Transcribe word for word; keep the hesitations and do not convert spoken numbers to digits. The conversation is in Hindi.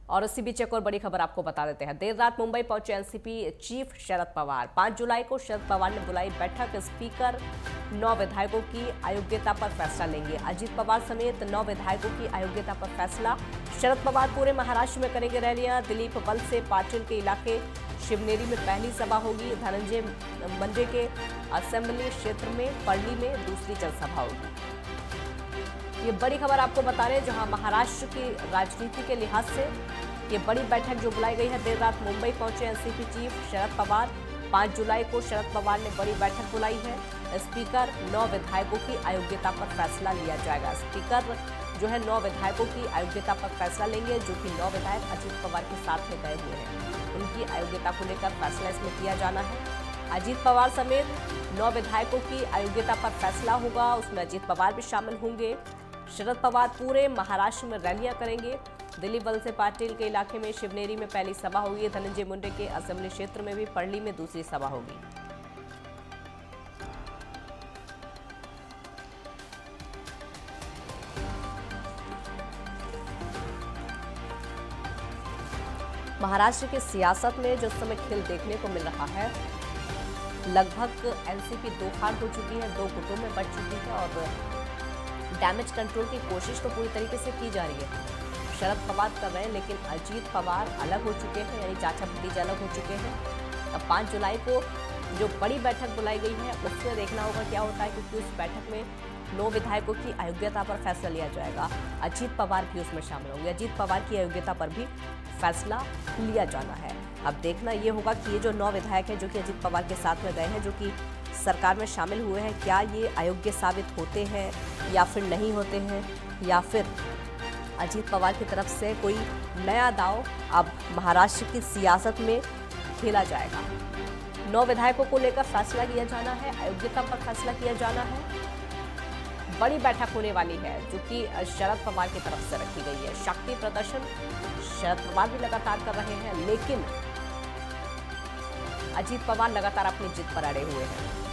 और इसी बीच एक और बड़ी खबर आपको बता देते हैं। देर रात मुंबई पहुंचे एनसीपी चीफ शरद पवार। पाँच जुलाई को शरद पवार ने बुलाई बैठक। स्पीकर नौ विधायकों की अयोग्यता पर फैसला लेंगे। अजीत पवार समेत नौ विधायकों की अयोग्यता पर फैसला। शरद पवार पूरे महाराष्ट्र में करेंगे रैलियां। दिलीप वलसे पाटिल के इलाके शिवनेरी में पहली सभा होगी। धनंजय मुंडे के असेंबली क्षेत्र में पर्ली में दूसरी जनसभा होगी। ये बड़ी खबर आपको बता रहे हैं, जहां महाराष्ट्र की राजनीति के लिहाज से ये बड़ी बैठक जो बुलाई गई है। देर रात मुंबई पहुंचे एनसीपी चीफ शरद पवार। पाँच जुलाई को शरद पवार ने बड़ी बैठक बुलाई है। स्पीकर नौ विधायकों की अयोग्यता पर फैसला लिया जाएगा। स्पीकर जो है नौ विधायकों की अयोग्यता पर फैसला लेंगे, जो कि नौ विधायक अजीत पवार के साथ में गए हुए हैं। उनकी अयोग्यता को लेकर फैसला इसमें किया जाना है। अजीत पवार समेत नौ विधायकों की अयोग्यता पर फैसला होगा, उसमें अजीत पवार भी शामिल होंगे। शरद पवार पूरे महाराष्ट्र में रैलियां करेंगे। दिलीप वलसे पाटिल के इलाके में शिवनेरी में पहली सभा होगी। धनंजय मुंडे के असेंबली क्षेत्र में भी पर्ली में दूसरी सभा होगी। महाराष्ट्र की सियासत में जो समय खेल देखने को मिल रहा है, लगभग एनसीपी दो हार हो चुकी है, दो गुटों में बढ़ चुकी है और डैमेज कंट्रोल की कोशिश तो पूरी तरीके से की जा रही है। शरद पवार कर रहे हैं, लेकिन अजीत पवार अलग हो चुके हैं, यानी चाचा भतीजा अलग हो चुके हैं। अब पाँच जुलाई को जो बड़ी बैठक बुलाई गई है, उसमें देखना होगा क्या होता है, क्योंकि उस बैठक में नौ विधायकों की अयोग्यता पर फैसला लिया जाएगा। अजीत पवार भी उसमें शामिल होंगे। अजीत पवार की अयोग्यता पर भी फैसला लिया जाना है। अब देखना ये होगा कि ये जो नौ विधायक हैं जो कि अजीत पवार के साथ में गए हैं, जो कि सरकार में शामिल हुए हैं, क्या ये अयोग्य साबित होते हैं या फिर नहीं होते हैं, या फिर अजीत पवार की तरफ से कोई नया दांव अब महाराष्ट्र की सियासत में खेला जाएगा। नौ विधायकों को लेकर फैसला किया जाना है, अयोग्यता पर फैसला किया जाना है। बड़ी बैठक होने वाली है जो कि शरद पवार की तरफ से रखी गई है। शक्ति प्रदर्शन शरद पवार भी लगातार कर रहे हैं, लेकिन अजीत पवार लगातार अपनी जिद पर अड़े हुए हैं।